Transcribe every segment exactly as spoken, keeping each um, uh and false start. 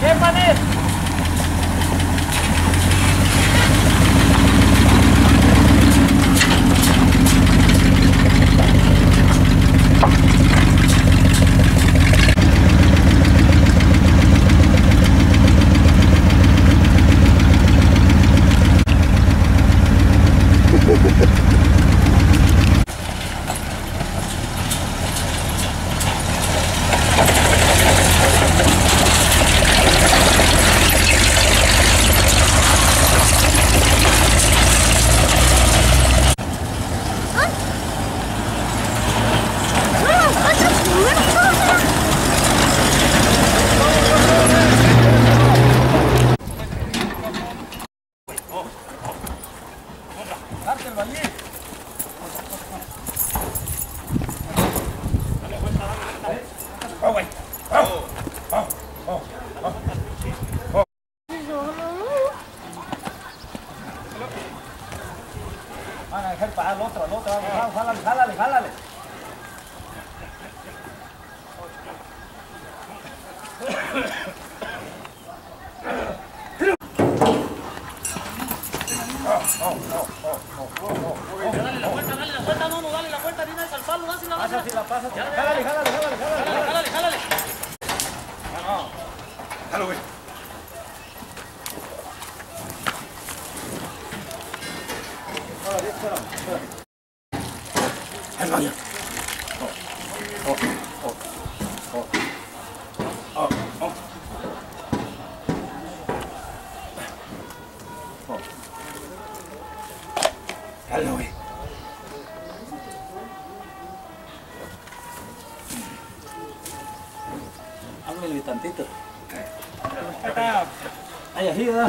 ¿Qué manes? Van a dejar para el otro, el otro, jálale, jálale, jálale. Dale la vuelta, dale la vuelta, no, no, dale la vuelta, viene al palo, dásela, dásela. Pásasela, pásasela. Jálale, jálale, jálale, jálale. Jálale, jálale. No, jalo, güey. Espérame, espérame, espérame. Ahí va, ya. Oh, oh, oh, oh. Oh, oh. Oh. Jalo, güey. Háblale tantito. Acá. Ahí, así, ¿verdad?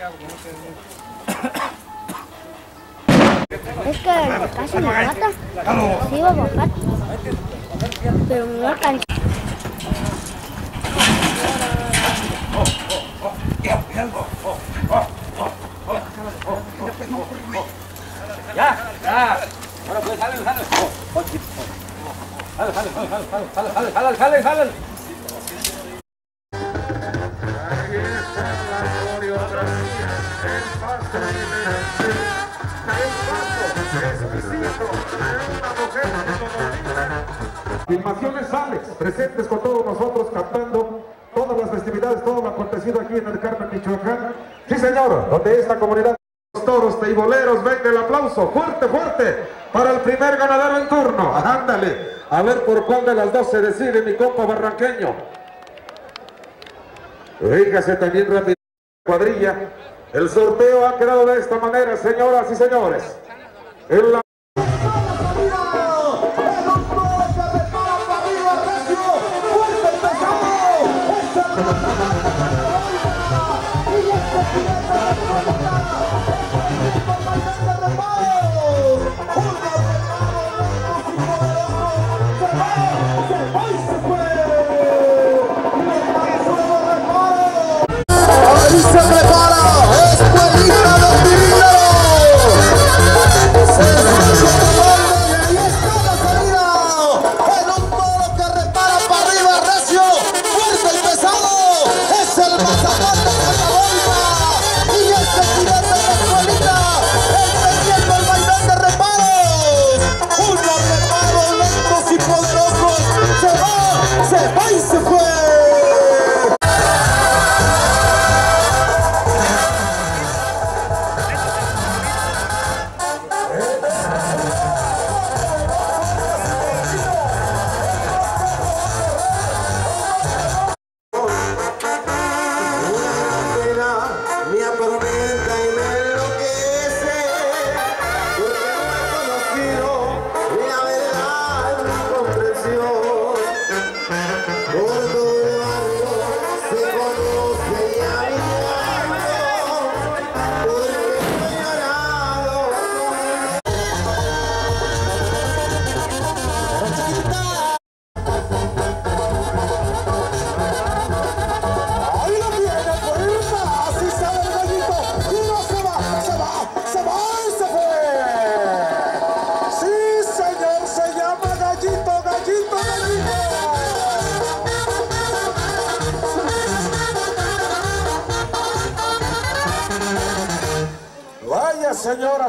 Es que casi me mata. Sí iba a bajar. Pero no alcancé. Ya, ya. Ahora pues, jálale, jálale. Jálale, jálale, jálale, jálale, jálale, jálale, jálale, jálale. Filmaciones Alex, presentes con todos nosotros cantando todas las festividades, todo lo acontecido aquí en el Carmen, Michoacán. Sí, señor, donde esta comunidad de los toros teiboleros, venga el aplauso, fuerte, fuerte, para el primer ganadero en turno. Ándale, a ver por cuál de las dos se decide mi compa barranqueño. Fíjase también rápido, cuadrilla. El sorteo ha quedado de esta manera, señoras y señores. En la En un toro que repara para arriba, recio, fuerte y pesado.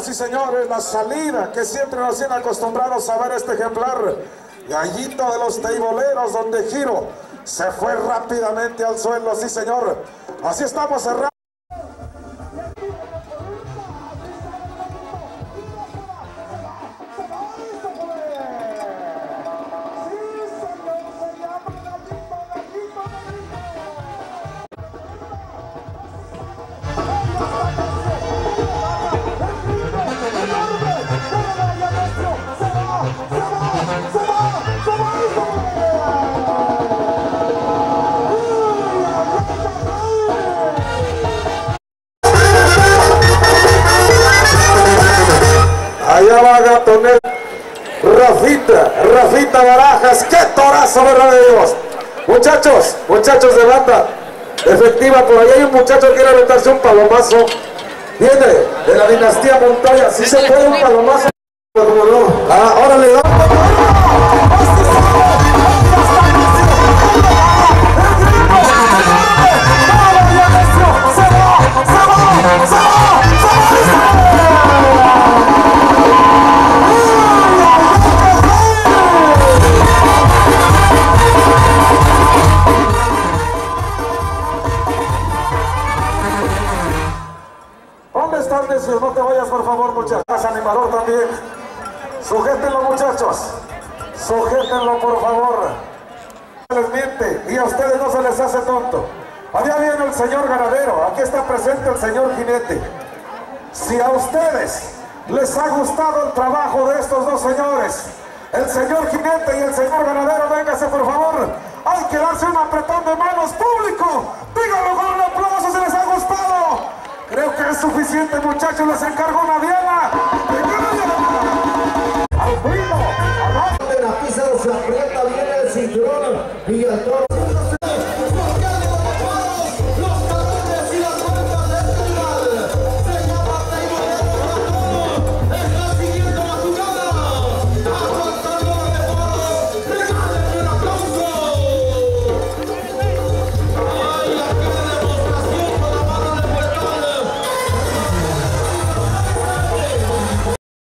señoras y señores, la salida que siempre nos tienen acostumbrados a ver este ejemplar. Gallito de los teiboleros, donde Giro se fue rápidamente al suelo, sí señor. Así estamos cerrando. Allá va Gatonel, Rafita, Rafita Barajas, qué torazo, verdad de Dios. Muchachos, muchachos de banda, efectiva, por ahí hay un muchacho que quiere aventarse un palomazo. Viene de la dinastía Montoya, si se puede un palomazo. Ah, ahora le da. ¿Dónde están, necio? No te vayas, por favor, muchachos. Animador también. Sujétenlo, muchachos. Sujétenlo, por favor. Se les miente y a ustedes no se les hace tonto. Allá viene el señor ganadero. Aquí está presente el señor jinete. Si a ustedes les ha gustado el trabajo de estos dos señores, el señor jinete y el señor ganadero, véngase, por favor. Hay que darse un apretón de manos, público. Díganlo con un aplauso si les ha gustado. Creo que es suficiente, muchachos. Les encargo una diana.